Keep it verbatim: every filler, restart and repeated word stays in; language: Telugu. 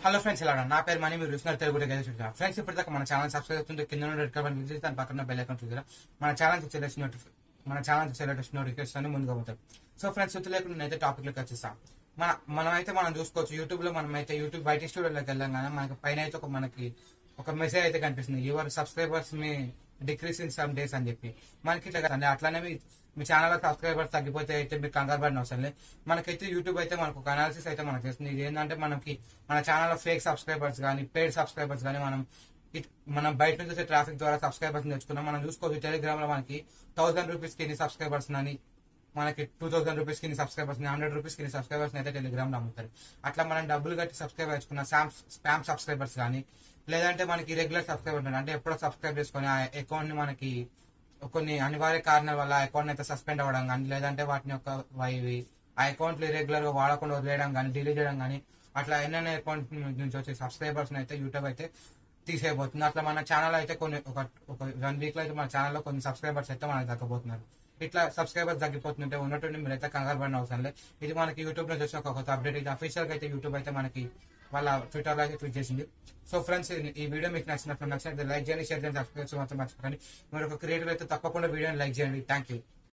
హలో ఫ్రెండ్స్, ఎలా నా పేరు మనీ, మీరు చూస్తున్నారు తెలుగు చూసారా ఫ్రెండ్స్. ఇప్పటిదాకా మన ఛానల్ సబ్స్క్రైబ్ అవుతుంది, కింద రెడ్ కలర్ క్లిక్ చేసి దాని పక్కన బెల్ ఐకాన్ చూసారా మన ఛానల్ వచ్చే నోటిఫికేషన్ మన ఛానల్ వచ్చే నోటిఫికేషన్ అని ముందుగా పోతాయి. సో ఫ్రెండ్స్, సుత్తి లేకుండా నేనైతే టాపిక్ లోకి వచ్చేస్తాం. మన మనమైతే మనం చూసుకోవచ్చు యూట్యూబ్ లో. మనం అయితే యూట్యూబ్ బయట స్టూడియోలోకి వెళ్ళాం కానీ మనకి పైన అయితే ఒక మనకి ఒక మెసేజ్ అయితే కనిపిస్తుంది, your subscribers may decrease in some days అని చెప్పి. మనకి ఇట్లా కదండి, అట్లానే మీ ఛానల్ సబ్స్క్రైబర్స్ తగ్గిపోతే అయితే మీరు కంగారు పడిన అవసరం లేదు. మనకైతే యూట్యూబ్ అయితే మనకు ఒక అనాలిసిస్ అయితే మనకు చేస్తుంది. ఇది ఏంటంటే మనకి మన ఛానల్లో ఫేక్ సబ్స్క్రైబర్స్ కానీ పెయిడ్ సబ్స్క్రైబర్స్ కానీ మనం మనం బయట నుంచి వచ్చే ట్రాఫిక్ ద్వారా సబ్స్క్రైబర్స్ తెచ్చుకున్నాం. మనం చూసుకోవచ్చు టెలిగ్రామ్ లో మనకి థౌసండ్ రూపీస్ కి సబ్స్క్రైబర్స్ అని, మనకి టూ థౌసండ్ రూపీస్ కి సబ్స్క్రైబర్స్ హండ్రెడ్ రూపీస్ కి సబ్స్క్రైబర్స్ అయితే టెలిగ్రామ్ లో అమ్ముతారు. అట్లా మనం డబ్బులు కట్టి సబ్స్క్రైబ్ చేసుకున్న స్పామ్ సబ్స్క్రైబర్స్ కానీ, లేదంటే మనకి రెగ్యులర్ సబ్స్క్రైబర్ అంటే ఎప్పుడో సబ్స్క్రైబ్ చేసుకుని ఆ అకౌంట్ ని మనకి కొన్ని అనివార్య కారణాల వల్ల అకౌంట్ అయితే సస్పెండ్ అవ్వడం కానీ, లేదంటే వాటిని యొక్క ఆ అకౌంట్ రెగ్యులర్ గా వాడకుండా వదిలేయడం కానీ, డిలీట్ చేయడం కానీ, అట్లా ఎన్నెన్న అకౌంట్ నుంచి వచ్చే సబ్స్క్రైబర్స్ అయితే యూట్యూబ్ అయితే తీసేయబోతుంది. అట్లా మన ఛానల్ అయితే కొన్ని ఒక ఒక వన్ వీక్ లో అయితే మన ఛానల్లో కొన్ని సబ్స్క్రైబర్స్ అయితే మనకి తగ్గబోతున్నారు. ఇట్లా సబ్స్క్రైబర్స్ తగ్గిపోతుంటే ఉన్నట్టుండి మీరైతే కంగారు పడిన అవసరం లేదు. ఇది మనకి యూట్యూబ్ లో చూసిన ఒక కొత్త అప్డేట్. ఇది అఫీషియల్ గా అయితే యూట్యూబ్ అయితే మనకి వాళ్ళ ట్విట్టర్ లో అయితే ట్వీట్ చేసింది. సో ఫ్రెండ్స్, ఈ వీడియో మీకు నచ్చినట్లు నచ్చినట్టు లైక్ చేయండి, షేర్ చేయండి, సబ్స్క్రైబ్ మాత్రం మర్చిపోకండి. మీరు ఒక క్రియేటర్ అయితే తప్పకుండా వీడియోని లైక్ చేయండి. Thank you.